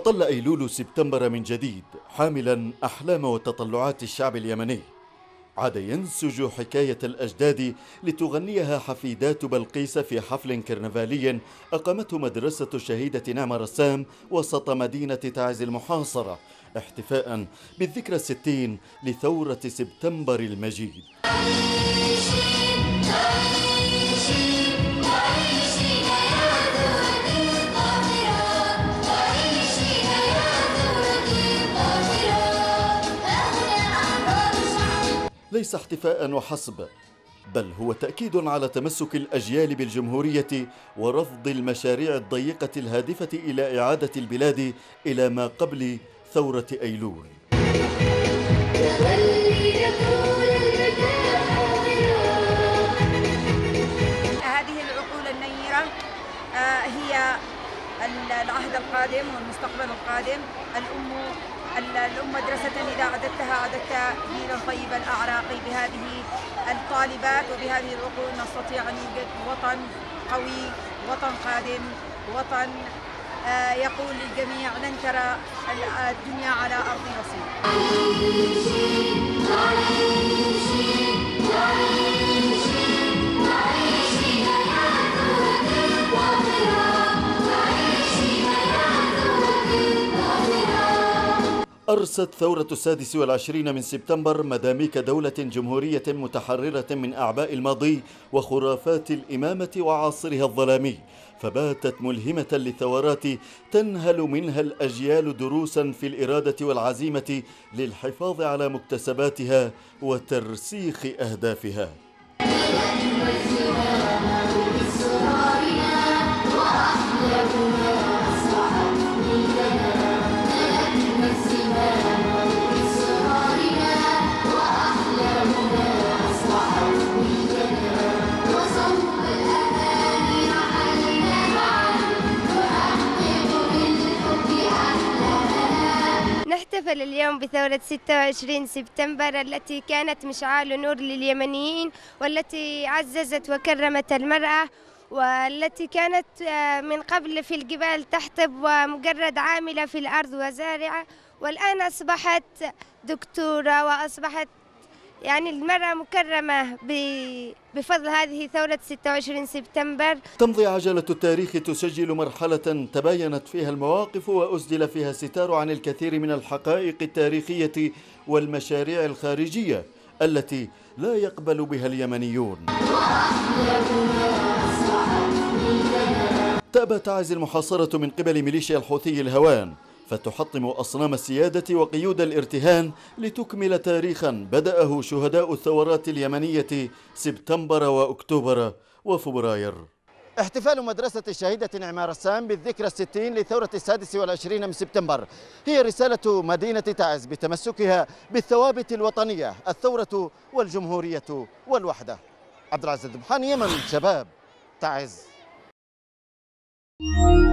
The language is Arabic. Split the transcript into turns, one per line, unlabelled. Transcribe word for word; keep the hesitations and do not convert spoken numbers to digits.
أطل أيلول سبتمبر من جديد حاملا أحلام وتطلعات الشعب اليمني. عاد ينسج حكاية الأجداد لتغنيها حفيدات بلقيس في حفل كرنفالي أقامته مدرسة الشهيدة نعمة رسام وسط مدينة تعز المحاصرة، احتفاء بالذكرى الستين لثورة سبتمبر المجيد. ليس احتفاء وحسب، بل هو تأكيد على تمسك الأجيال بالجمهورية ورفض المشاريع الضيقة الهادفة إلى إعادة البلاد إلى ما قبل ثورة أيلول.
هذه العقول النيرة هي العهد القادم والمستقبل القادم. الأم الأم مدرسة إذا أعددتها أعددت جيلا طيب الأعراق. بهذه الطالبات وبهذه العقول نستطيع أن يوجد وطن قوي، وطن قادم، وطن يقول للجميع لن ترى الدنيا على أرض نصيب.
أرست ثورة السادس والعشرين من سبتمبر مداميك دولة جمهورية متحررة من أعباء الماضي وخرافات الإمامة وعصرها الظلامي، فباتت ملهمة للثورات تنهل منها الأجيال دروسا في الإرادة والعزيمة للحفاظ على مكتسباتها وترسيخ أهدافها.
نحتفل اليوم بثورة ستة وعشرين سبتمبر التي كانت مشعال نور لليمنيين، والتي عززت وكرمت المرأة، والتي كانت من قبل في الجبال تحطب ومجرد عاملة في الأرض وزارعة، والآن أصبحت دكتورة وأصبحت يعني المرأة مكرمة بفضل هذه ثورة ستة وعشرين سبتمبر.
تمضي عجلة التاريخ تسجل مرحلة تباينت فيها المواقف وأسدل فيها الستار عن الكثير من الحقائق التاريخية والمشاريع الخارجية التي لا يقبل بها اليمنيون. تأبى تعز المحاصرة من قبل ميليشيا الحوثي الهوان فتحطم أصنام السيادة وقيود الارتهان لتكمل تاريخا بدأه شهداء الثورات اليمنية سبتمبر وأكتوبر وفبراير.
احتفال مدرسة الشهيدة نعمة رسام بالذكرى الستين لثورة السادس والعشرين من سبتمبر هي رسالة مدينة تعز بتمسكها بالثوابت الوطنية، الثورة والجمهورية والوحدة. عبد العزيز الدبحاني، يمن شباب، تعز.